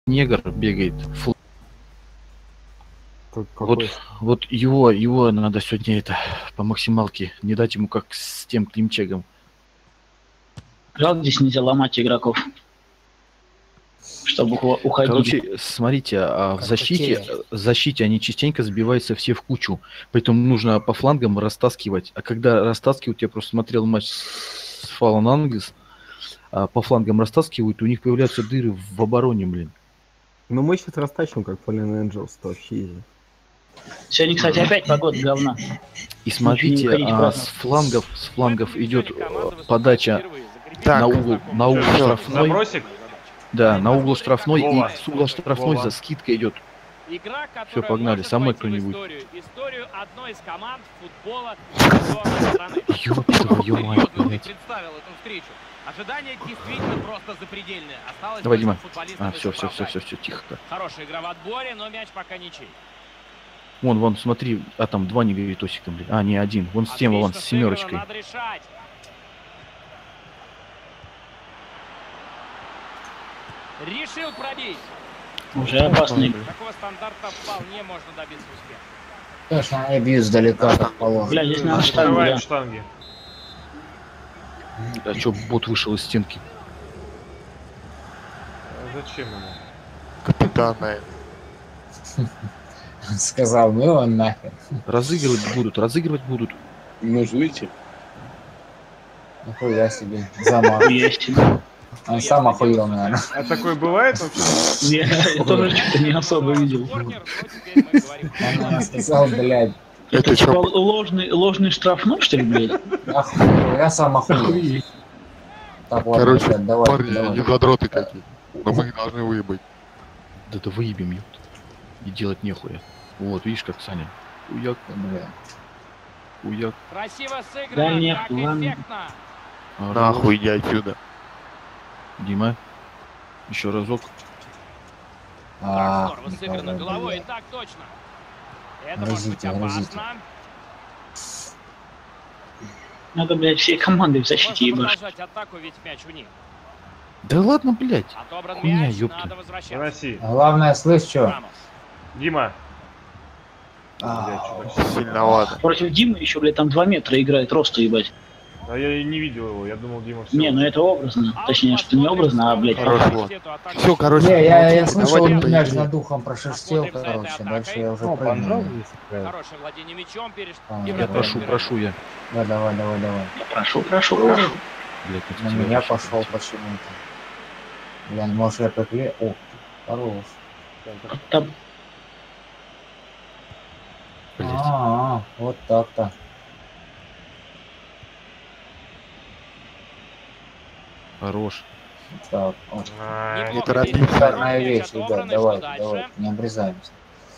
негр бегает. Какой? Вот его надо сегодня по максималке. Не дать ему как с тем Климчегом. Жалко, здесь нельзя ломать игроков, чтобы уходили. Короче, смотрите, в защите они частенько сбиваются все в кучу. Поэтому нужно по флангам растаскивать. А когда растаскивают, я просто смотрел матч с Fallen Angels, по флангам растаскивают, у них появляются дыры в обороне, блин. Ну мы сейчас растащим, как Fallen Angels, то вообще изи. Сегодня, кстати, опять погода говна. И смотрите, с флангов идет подача на угол штрафной. Забросик? Да, на угол штрафной, Вова. и с угла штрафной Вова. за скидкой идет. Все, погнали, со мной кто-нибудь. Историю одной из команд футбола страны. Ёб твою мать, блядь. Представил эту встречу. Ожидание действительно просто запредельное. Осталось Давай, только Дима. футболистам Все, оправдать. тихо. Хорошая игра в отборе, но мяч пока ничей. Вон, смотри, там два негритосика, блин. Не один. Вон с тем, вон, с семерочкой. Надо решать. Решил пробить. Уже опасный. Такого стандарта вполне можно добиться успеха. Конечно, они бьют сдалека, как положено. Бля, здесь надо штангу, Открываем да. штанги. А чё, бот вышел из стенки? Зачем ему? Капитан, наверное. Сказал, ну его нахер. Разыгрывать будут. Может выйти? Нихуя себе. Замах. Есть. Он сам охуел, наверное. А такое бывает вообще? Я тоже что-то не особо видел. Корнер, но теперь мы говорим. Он наверное, сказал, блядь, Это Типа что? ложный штрафной, что ли, блядь? охуел. Я сам охуел. Так, ладно, Короче, ребят, давай, парни, давай. не задроты какие. Но мы их должны выебать. Да выебем, ёпт. И делать нехуя. Вот, видишь, как Саня. Уяк. Красиво Да сыграно, нет, так ладно. эффектно. Нахуй иди отсюда. Дима. Еще разок. Здорово сыграно давай, головой, и блядь. так точно. Это может быть Грозите, грозите. опасно. Надо, блядь, всей командой в защите Можно ебашить. продолжать атаку, ведь мяч у них. Да ладно, блядь. Отобран Хуйня, мяч, ёпта. надо возвращаться. Выноси. Главное, слышь, что? Рамос. Дима. Сильновато. Против Димы еще, блядь, там 2 метра играет, роста, ебать. А я и не видел его, я думал, Дима все. Не, ну это образно. Точнее, что не образно, а, блядь, Хорошо. факт. Эту атаку. Все, короче. Не, я слышал, давайте он мяч поедем. над духом прошерстел, короче. Дальше я уже прыгнул. Хорошее владение мячом, Я прошу я. Да, давай. Прошу. Блядь, На меня пошел почему-то. Я, может, я приклеил? О, хорош. Там А, вот так-то. Хорош. Так, вот. Не торопись. Шикарная вещь, ребят, давай, не обрезаемся.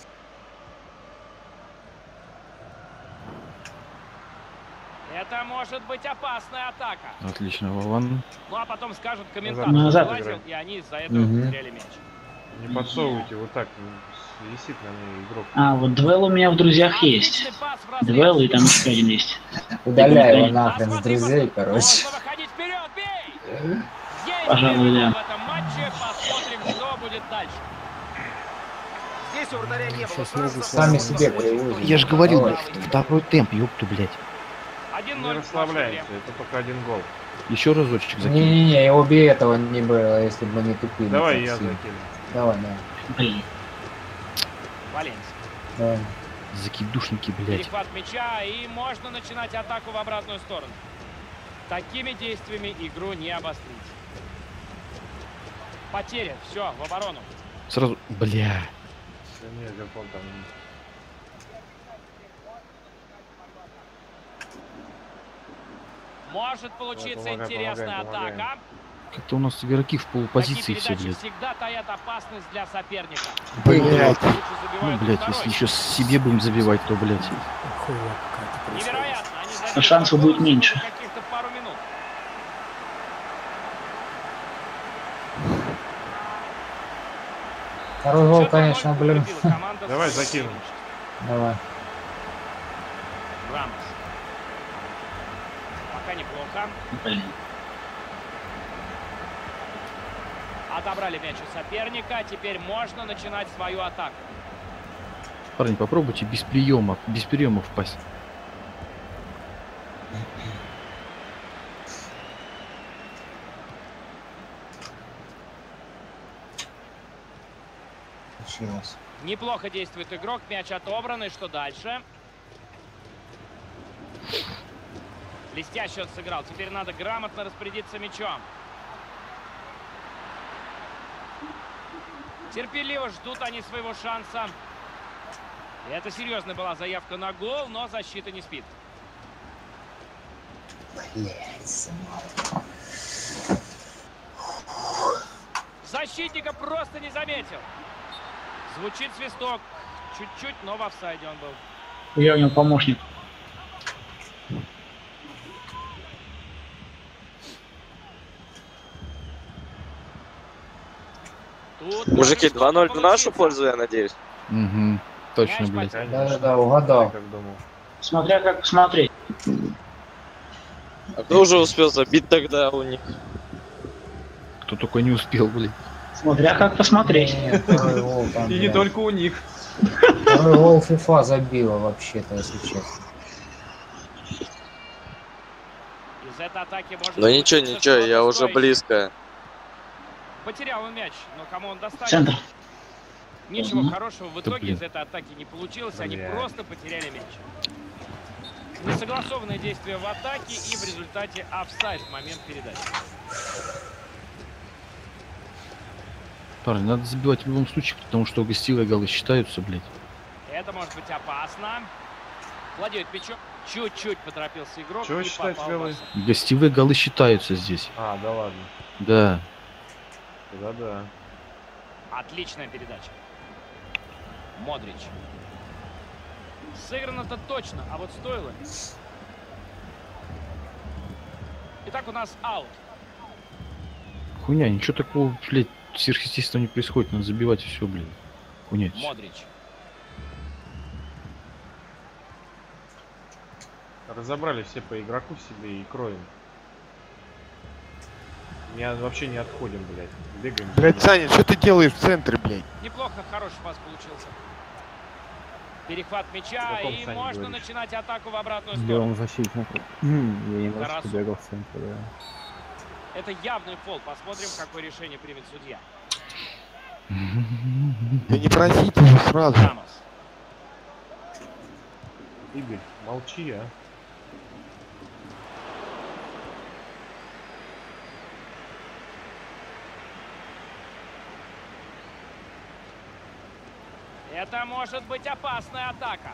Это может быть опасная атака. Отлично, Вован. Ну а потом скажут комментатор, Назад сглазил, играем. и они из-за этого Мгм. потеряли мяч. Не подсовывайте вот так, висит на ней игрок. А, вот дуэл у меня в друзьях есть. Отличный пас в разрез. Дуэл и там еще один есть. Удаляй его Посмотри, нахрен с друзей, короче. Можно выходить вперед, бей! Есть Пожалуй, первый да. гол в этом матче, посмотрим, что будет дальше. Здесь у вратаря не было шансов. Сами себе привозят. Я же говорил, Давай. второй темп, ёпту, блядь. 1-0 Не в нашей игре. расслабляемся, это только один гол. Еще разочек закинь. Не-не-не, его бы этого не было, если бы не тупили. Давай так я сильно. закину. Давай. Блин. Валенсия. Давай. Закидушники, блядь. Перехват мяча, и можно начинать атаку в обратную сторону. Такими действиями игру не обострить. Потеря, все, в оборону. Сразу, бля. Да нет, Герпон там. Может получиться Помогай, интересная помогай. атака. Как-то у нас игроки в полупозиции Такие все, передачи блядь. всегда таят опасность для соперника. Блять. Лучше Ну, забивают блядь, второй. если еще себе будем забивать, то, блядь. Невероятно, они забили А шансов гол будет меньше. всего каких-то пару минут. Второй гол, Счет конечно, 0 блин. укрепила команда Давай с закинем. преимуществом. Давай. Рамос. Пока неплохо. Блин. Отобрали мяч у соперника. Теперь можно начинать свою атаку. Парни, попробуйте без приемов пасть. Получилось. Неплохо действует игрок. Мяч отобран. И что дальше? Блестяще он сыграл. Теперь надо грамотно распорядиться мячом. Терпеливо ждут они своего шанса. И это серьезная была заявка на гол, но защита не спит. Блять, Защитника просто не заметил. Звучит свисток. Чуть-чуть, но в офсайде он был. Я у него помощник. Тут Мужики, может что-то 2-0 в нашу получится. пользу, я надеюсь. Угу. Точно, Мяч блядь. Да-да-да, угадал. Я как думал. Смотря как посмотреть. А кто уже успел забить тогда у них? Кто только не успел, блядь. Смотря как посмотреть. Нет, второй гол там, И не блядь. только у них. Второй гол FIFA забила вообще-то, если честно. Из этой атаки может Ну ничего, получиться ничего, я что-то уже стоящее. близко. Потерял он мяч, но кому он достанет? Центр. Ничего хорошего в итоге блин. из этой атаки не получилось. Они Бля. просто потеряли мяч. Несогласованные действия в атаке и в результате офсайд в момент передачи. Парни, надо забивать в любом случае, потому что гостевые голы считаются, блядь. Это может быть опасно. Владеет мячом. Чуть-чуть поторопился игрок. Чего и считать попал в голы? офсайд. Гостевые голы считаются здесь. А, да ладно. Да. Да-да. Отличная передача. Модрич. Сыграно-то точно, а вот стоило ли? Итак, у нас аут. Хуйня, ничего такого, блядь, сверхъестественного не происходит. Надо забивать и все, блядь. Хуйня. это всё. Модрич. Разобрали все по игроку себе и кроем. Вообще не отходим, блядь. Бегаем. Блядь, Саня, что ты делаешь в центре, блядь? Неплохо, хороший пас получился. Перехват мяча, каком и Сане можно говоришь? начинать атаку в обратную С сторону. белым защитником. Я немножко Тарасов. бегал в центре, да. Это явный фол. Посмотрим, какое решение примет судья. Да не просите его сразу. Рамос. Игорь, молчи, а. Это может быть опасная атака.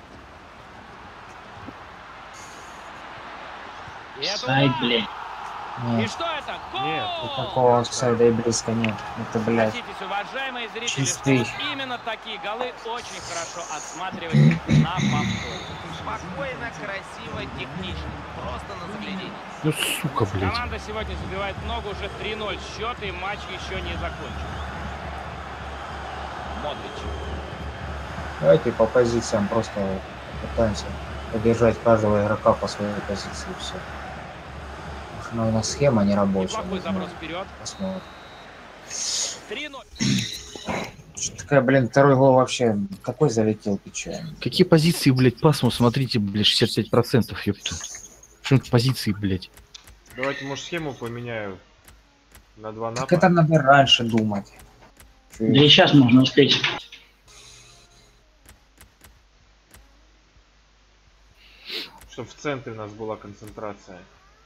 И это Сайт, удар. блядь. И Нет, что это? Гол! Нет, такого офсайда и близко нет. Это, блядь, Согласитесь, уважаемые зрители, чистый. что вот именно такие голы очень хорошо отсматривать на повтор. Спокойно, красиво, технично. Просто на заглядение. Ну, сука, блядь. Команда сегодня забивает много, уже 3-0 счет, и матч еще не закончен. Модрич. Давайте по позициям просто пытаемся поддержать каждого игрока по своей позиции и все. Потому что у нас схема не рабочая. Неплохой не знаю. заброс вперед. Посмотрим. 3-0. Что такая, блин, второй гол вообще такой залетел, ты че? Какие позиции, блядь, пасму, смотрите, блядь, 65%, ёпта. Почему позиции, блядь? Давайте, может, схему поменяю на 2 Так напа. это надо раньше думать. Да и сейчас можно успеть. Чтобы в центре у нас была концентрация.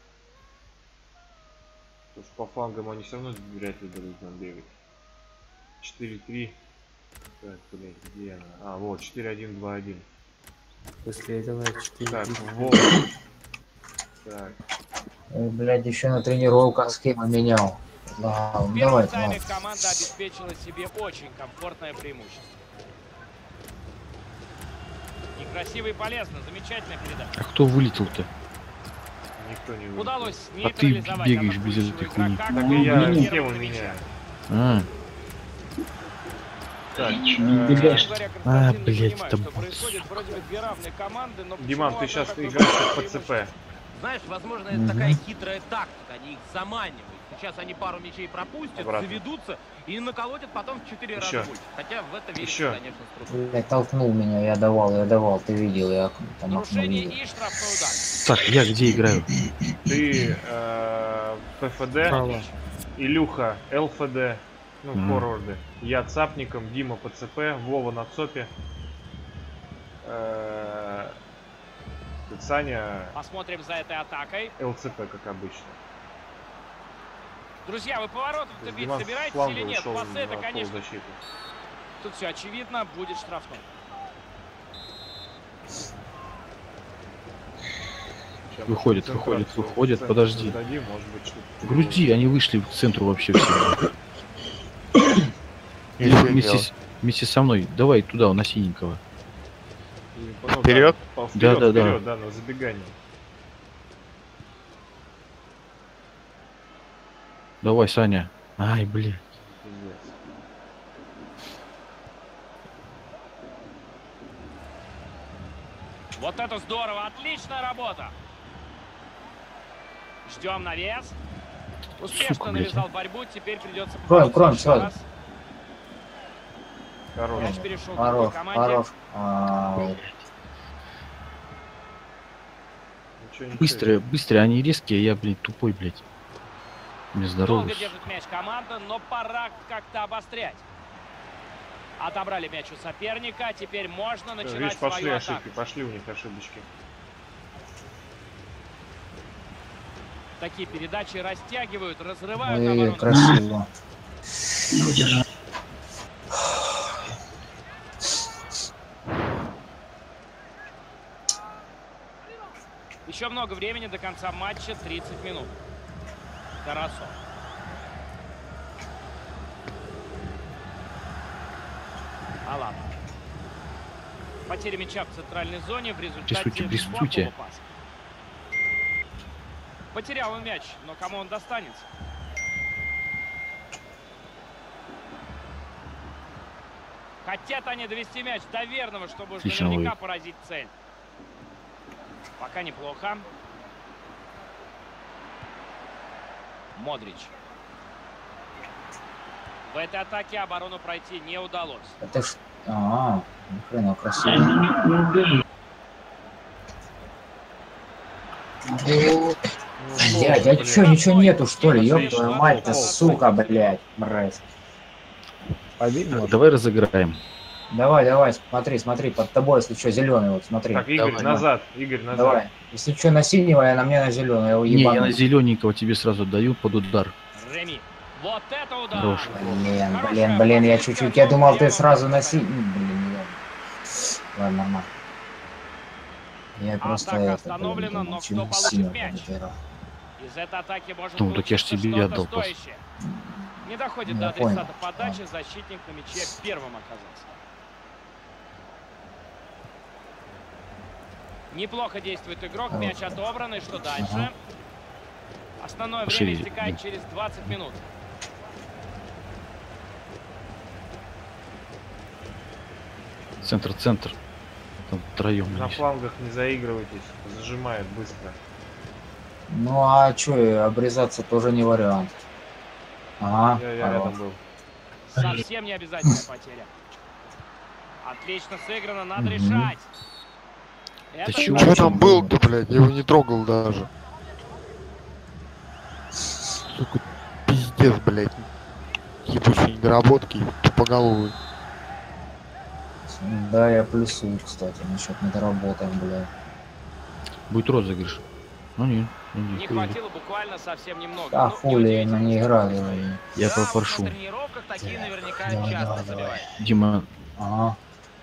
Потому что по флангам они все равно вряд ли дадут нам бегать. 4-3. Так, блядь, где она? А, вот, 4-1-2-1. После этого 4. Так, вот. Так, Блядь, еще на тренировках схему менял. Ладно, В первом давайте, тайме ладно. команда обеспечила себе очень комфортное преимущество. Некрасиво и полезно. Замечательная передача. А кто вылетел-то? никто не выиграл. Удалось А ты нейтрализовать бегаешь без атакующего этой хуйни. игрока, Ну, который И я первым схему на мяче. меняю. А, Так, Ничего не бегаешь. Честно говоря, Константин, не блядь, понимаю, там- что происходит. Вроде бы две равные команды, но Диман, почему ты сейчас одна такое играешь большое по ЦП. преимущество? Знаешь, возможно, это такая хитрая тактика. Они их заманивают, Сейчас они пару мячей пропустят, Обратно. заведутся и наколотят потом в 4 раза Еще. больше. Хотя в это верится, Еще. конечно, с трудом. Блядь, толкнул меня, я давал, ты видел, я там окно Нарушение видел. и штрафной удар. Так, я где играю? Ты ПФД, Илюха ЛФД, ну, форварды. Я цапником, Дима ПЦП, Вова на ЦОПе. Саня Посмотрим за этой атакой. ЛЦП, как обычно. Друзья, вы поворотов-то бить Диман с собираетесь фланга или нет? ушел Пасы это, на конечно, полузащиту. тут все очевидно, будет штрафной. Сейчас Выходит, концентрацию выходит, в центр подожди. создадим, может быть, что-то Грузи, они вышли к центру вообще все. Ничего Вместе со мной. Давай туда, на синенького. И потом, Вперед? да, вперед, Да. вперед, да, на забегание. Давай, Саня. Ай, блин. Пиздец. Вот это здорово, отличная работа. Ждем навес. Успешно Сука, блядь, навязал борьбу, теперь придется Крон, побороться крон, еще всё. раз. Хорош. Мяч перешел к другой Хорош, команде. хорош. Ничего. Быстрые, они резкие, я, блин, тупой, блядь. Не Долго здоровый. держит мяч команда, но пора как-то обострять. Отобрали мяч у соперника, теперь можно начинать Видишь, пошли свою ошибки, атаку. пошли у них ошибочки. Такие передачи растягивают, разрывают Ой, оборону. красиво. Еще много времени до конца матча, 30 минут. Тарасов. Алан. Потеря мяча в центральной зоне в результате Прессуйте. плохого паса. Потерял он мяч, но кому он достанется? Хотят они довести мяч до верного, чтобы уж Отлично, наверняка Луи. поразить цель. Пока неплохо. Модрич. В этой атаке оборону пройти не удалось. Это ж... ни хрена красиво. Блядь, а чё, ничего нету, что ли? Ёб твою мать-то, сука, блядь, мразь. Побить можно? Давай разыграем. Давай, смотри, под тобой, если что, зеленый, вот смотри. Так, Игорь, Давай, назад, Игорь, назад. Давай. Если что на синего, я на мне на зеленый, я его Не, я ебану. на зелененького тебе сразу даю под удар. Реми. Вот это удар! Хорош. Блин, я чуть-чуть, я думал, ты сразу на синий. Блин, я... Ладно, нормально. Я просто Атака это, остановлена, но кто чему получит синего мяч? выбирал. Из этой атаки может Ну, так я ж получиться тебе и что-то отдал пас. стоящее. Не доходит Ну, до я понял. адресата подачи, защитник на мяче первым оказался. Неплохо действует игрок, мяч отобран, и что дальше? Ага. Основное Пошире. время истекает через 20 минут. Центр. Там втроем. На они. флангах не заигрывайтесь, зажимает быстро. Ну а чё, обрезаться тоже не вариант. Ага, Я хорош. рядом был. Совсем не обязательная потеря. Отлично сыграно, надо Мгм. решать. Это чего? Что Чё там было? был-то, блядь? Я его не трогал даже. Сука, пиздец, блядь. Ебучие недоработки, тупоголовый. Да, я плюсую, кстати, насчет недоработаем, бля. Будет розыгрыш. Ну не Не хватило буквально совсем немного. А Ну, хули, я на неудивительно, не что играл. происходит. Я Да, вот попрошу. на тренировках такие наверняка Давай, часто давай. забивают. Дима, Ага.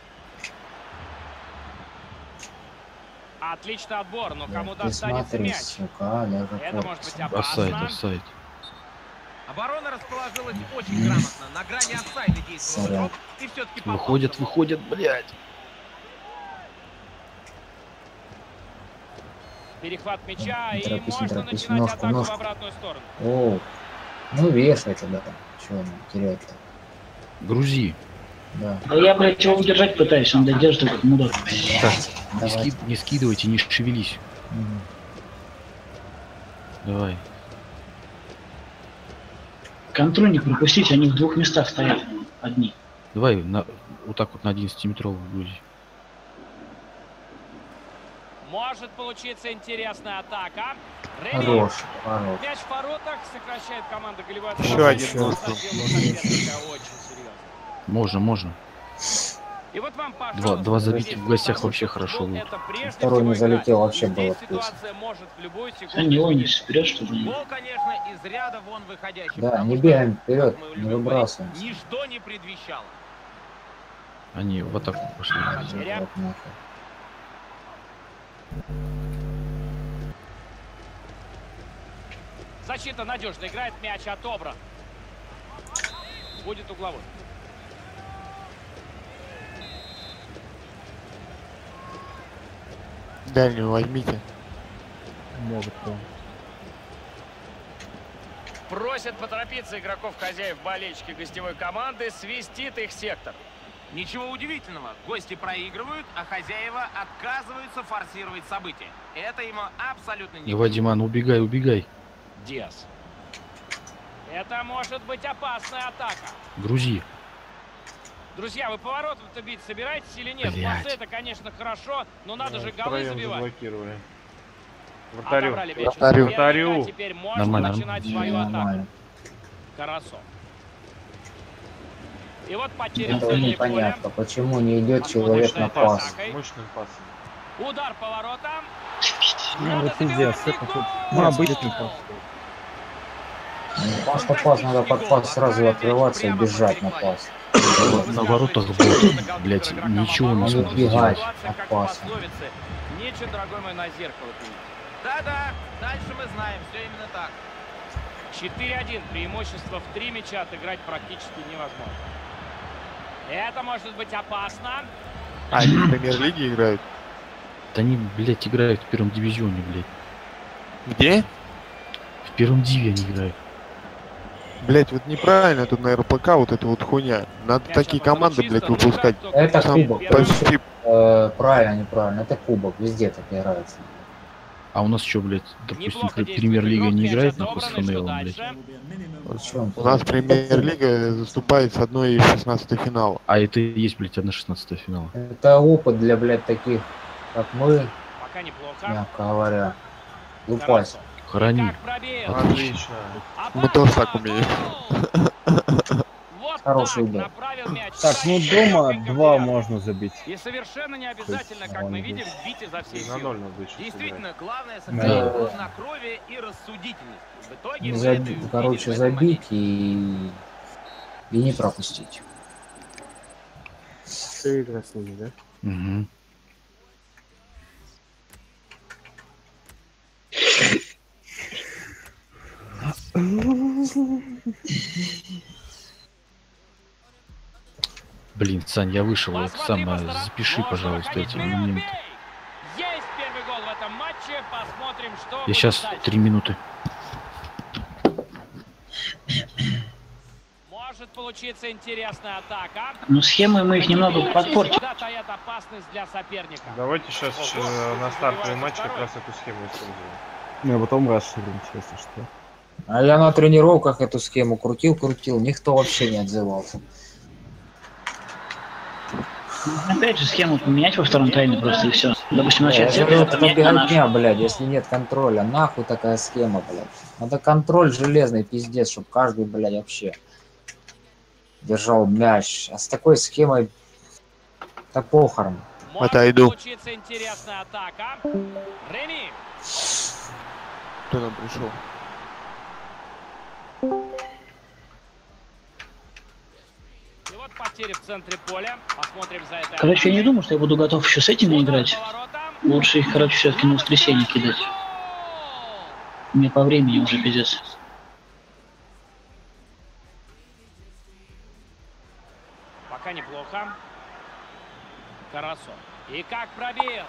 Отличный отбор, но кому Ты достанется смотри, мяч? сука, даже Это может быть корпус. опасно. офсайд. Оборона расположилась очень грамотно. На грани офсайда действовал Сорян. игрок и все-таки попал. Выходят, блядь. Перехват мяча, Не и торопись, не можно торопись. начинать Ножку, атаку ножку. в обратную сторону. О, ну вешай тогда. Чё нам терять-то? Грузи. Да. Да я, блядь, его удержать пытаюсь, он держит этот мудак. Так, Давай. не скидывайте, не шевелись. Мгм. Давай. Контроль не пропустить, они в двух местах стоят одни. Давай вот так вот на 11-метровую грузи. Может получиться интересная атака. Реми. Хорош, хорош. Мяч в воротах, сокращает команда голевой Еще отстрел. один Задел гол. соперника очень серьезно. Можно. И вот вам, пожалуйста, Два забить здесь в гостях потому вообще что хорошо футбол будет. это прежде Второй всего не залетел, игра. вообще Здесь было вкусно. ситуация может в любую секунду А не Онис измениться. вперед, что ли? Гол, конечно, из ряда вон выходящий. Да, потому не что, бегаем как вперед, мы не любим выбрасываемся. говорить, ничто не предвещало. Они в атаку пошли. Потеря. Вот нахуй. Защита надежно играет, мяч отобран. Будет угловой. Дальнюю возьмите. Могут, да. Просят поторопиться игроков хозяев болельщики гостевой команды, свистит их сектор. Ничего удивительного. Гости проигрывают, а хозяева отказываются форсировать события. Это ему абсолютно не Давай, Диман, убегай. Диас. Это может быть опасная атака. Грузи. Друзья, вы поворотом-то бить собираетесь или нет? Блядь. Пасы это, конечно, хорошо, но надо же голы Втроем забивать. заблокировали. Вратарю. Отобрали мяч у Вратарю. соперника, Вратарю. теперь можно Нормально. начинать свою атаку. Нормально. Хорошо. И вот потеря в Это центре поля. непонятно, почему не идет Посмотрим, человек что на это пас. атакой. Мощным пасом. Удар поворотом. Ну, Надо это пиздец, забивать это гол! тут... Ну, обычный пас. Пас, надо под пас сразу открываться и бежать на пас. На воротах бот. Блять, ничего не Не сможет убегать сделать. от Как паса. пословице. Нечего, дорогой мой, на зеркало пилить. Да-да, дальше мы знаем, все именно так. 4-1. Преимущество в 3 мяча отыграть практически невозможно. Это может быть опасно. А они в премьер-лиге играют? Да они, блять, играют в первом дивизионе, блять. Где? В первом диве они играют. Блять, вот неправильно тут на РПК вот эта вот хуйня. Надо Мяч такие потом команды, чисто, блять, но выпускать. как только Это первый кубок, Почти. Правильно, неправильно. Это кубок, везде так играется. А у нас что, блядь, допустим, Неплохо действует премьер-лига игрок, не мяч играет нахуй с отобран, и что ФНЛ, блядь. дальше? Причем У нас премьер-лига заступает с 1/16 финала. А это и есть, блядь, 1/16 финала. это опыт для, блядь, таких, как мы, Пока неплохо. мягко говоря. Лупась. Хорошо. Храни. Как пробил. Отлично. Мы тоже так умеем. Вот Хороший так удар. направил мяч. Так, ну Тащит дома несколько 2 вариантов. можно забить. И совершенно не обязательно, как мы видим, бить изо всей На силы. 0 надо еще Действительно, главное Да. сохранить хладнокровие и рассудительность. В итоге мы это и увидели Короче, в этом забить моменте. и не пропустить. Ты игра с ними, да? Угу. Блин, Сань, я вышел. Вот Посмотри по самое, сторонам. запиши, Можно пожалуйста, выходить эти вперед, моменты. бей! Есть первый гол в этом матче. Посмотрим, что Я будет сейчас дальше. 3 минуты. Может получиться интересная атака. Ну, схемы мы их немного подпортим. Всегда таят опасность для соперника. Давайте сейчас на стартовый матч как раз эту схему используем. Ну, а потом расширим, если что. А я на тренировках эту схему крутил, никто вообще не отзывался. Опять же, схему поменять во втором тайме просто и все. Допустим, Я начать с говорю, этого, это поменять на наш. беготня, блядь, если нет контроля. Нахуй такая схема, блядь. Надо контроль железный, пиздец, чтобы каждый, блядь, вообще держал мяч. А с такой схемой это похорон. Может Отойду. получиться интересная атака. Реми. Кто там пришел? И вот потери в центре поля. Посмотрим за это. Короче, я не думаю, что я буду готов еще с этими играть. Лучше их, короче, все-таки на воскресенье кидать. Мне по времени уже пиздец. Пока неплохо. Хорошо. И как пробил.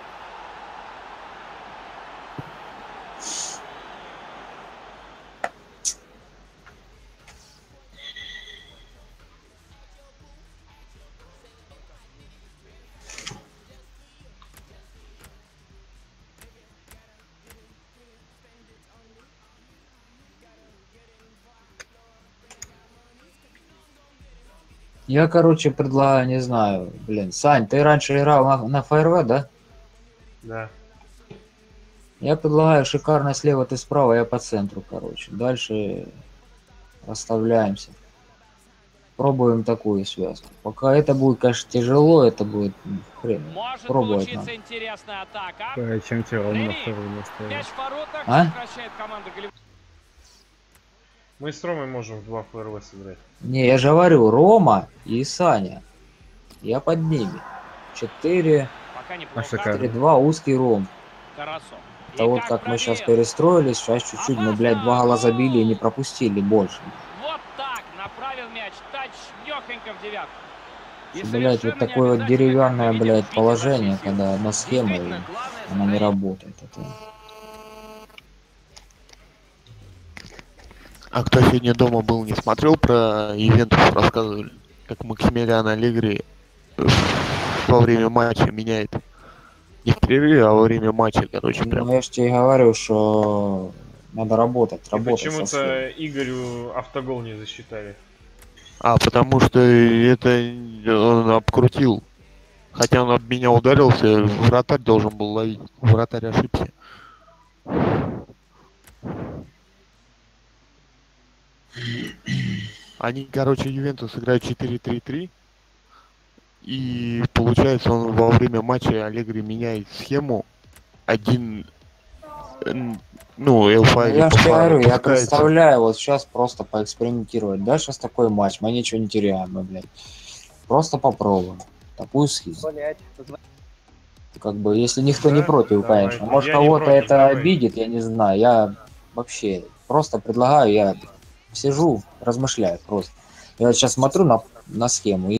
Я, короче, предлагаю, не знаю, блин, Сань, ты раньше играл на ФРВ, да? Да. Я предлагаю шикарно слева, ты справа, я по центру, короче. Дальше расставляемся. Пробуем такую связку. Пока это будет, конечно, тяжело, это будет хрен. Может Пробовать получиться надо. интересная атака. Чем тебе ровно на Реми. вторую не ставить? Мяч в воротах А? сокращает команда Голливуд. Мы с Ромой можем в 2 ФРВ сыграть. Не, я же говорю, Рома и Саня. Я под ними. 4, Пока неплохо. шикарно. 4-2, узкий Ром. Карасо. Это вот как мы сейчас перестроились, сейчас чуть-чуть, мы, блядь, 2 гола забили и не пропустили больше. Вот так направил мяч. Тач легонько в девятку. И Блядь, вот совершенно такое вот не обязательно, деревянное, как мы видим, блядь, бить положение, изо всей силы. когда одна схема, и Действительно, главное она не сохранить. работает. Это... А кто сегодня дома был, не смотрел про Ювентус, рассказывали, как Максимилиан Аллегри во время матча меняет. Не в перерыве, а во время матча, короче, прям. Ну, я же тебе говорю, что надо работать, И работать со схемой. почему-то Игорю автогол не засчитали. А, потому что это он обкрутил. Хотя он об меня ударился, вратарь должен был ловить. Вратарь ошибся. Они, короче, Ювентус играют 4-3-3. И получается, он во время матча Аллегри меняет схему. Один, ну, L5 Я же тебе говорю, я опускается. представляю, вот сейчас просто поэкспериментировать. Да, сейчас такой матч, мы ничего не теряем, мы, блядь. Просто попробуем. Такую схему. Как бы, если никто не Да, против, давай. конечно. Может, Я не кого-то против, это давай. обидит, я не знаю. Я вообще просто предлагаю, я сижу, размышляю просто. Я вот сейчас смотрю на схему и